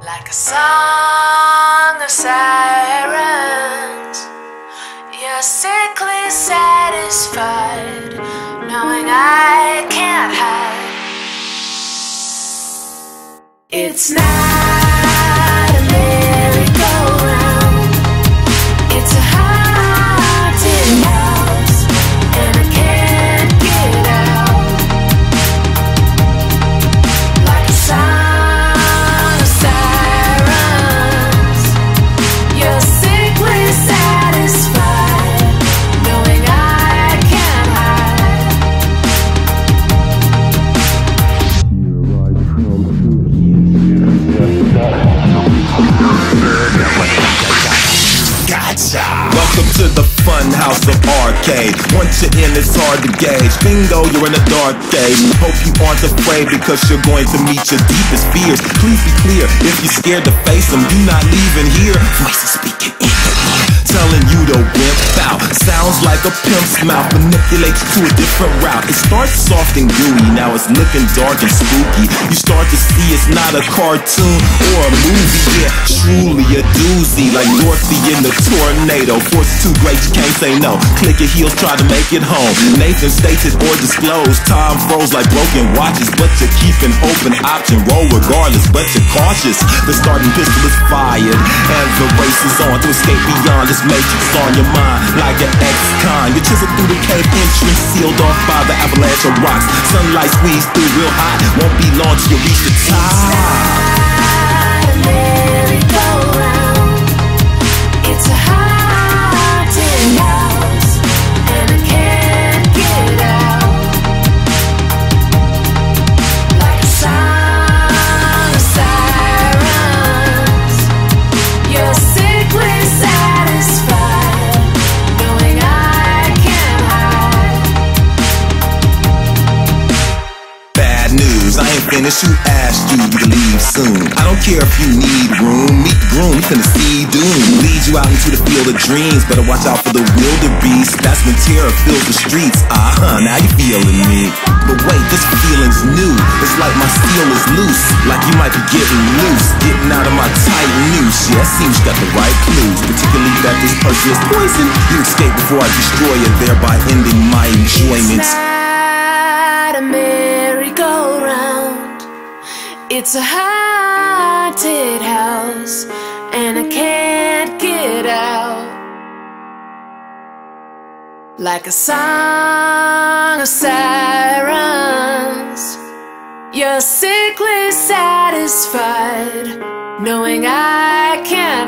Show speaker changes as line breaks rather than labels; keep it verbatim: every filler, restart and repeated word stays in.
Like a song of sirens, you're sickly satisfied, knowing I can't hide. It's not a merry-go-round, it's a haunted house, and I can't get out. Like a song of sirens, you're sickly satisfied, knowing I can't hide.
Gotcha. Welcome to the fun house of arcade. Once you're in, it's hard to gauge. Bingo, you're in a dark age. Hope you aren't afraid, because you're going to meet your deepest fears. Please be clear, if you're scared to face them, you're not leaving here. Voices speaking in your ear, telling you to wimp out. Sounds like a pimp's mouth manipulates you to a different route. It starts soft and gooey, now it's looking dark and spooky. You start to see it's not a cartoon or a movie. Yeah, truly a doozy, like Dorothy in the tornado. Force too great, you can't say no. Click your heels, try to make it home. Nathan stated or disclosed. Time froze like broken watches, but you're keeping open option. Roll regardless, but you're cautious. The starting pistol is fired, and the race is on to escape beyond this matrix on your mind. Like an ex-con, you chisel through the cave entrance, sealed off by the avalanche of rocks. Sunlight squeezed through real hot, won't be long till you reach the top.
It's a haunted house, and I can't get out. Like a song of sirens, you're sickly satisfied, knowing I can't hide.
Bad news, I ain't finished. Who asked you? You can leave soon. I don't care if you need room. Meet the groom, you finna see doom. Lead you out into the field of dreams. Better watch out for the wildebeest. That's when terror fills the streets. Uh-huh, now you feeling me. But wait, this feeling's new. It's like my steel is loose, like you might be getting loose, getting out of my tight noose. Yeah, it seems you got the right clues, particularly that this person is poison. You escape before I destroy you, thereby ending my enjoyment.
It's not a merry-go-round, it's a haunted house, and I can't get out. Like a song of sirens, you're sickly satisfied, knowing I can't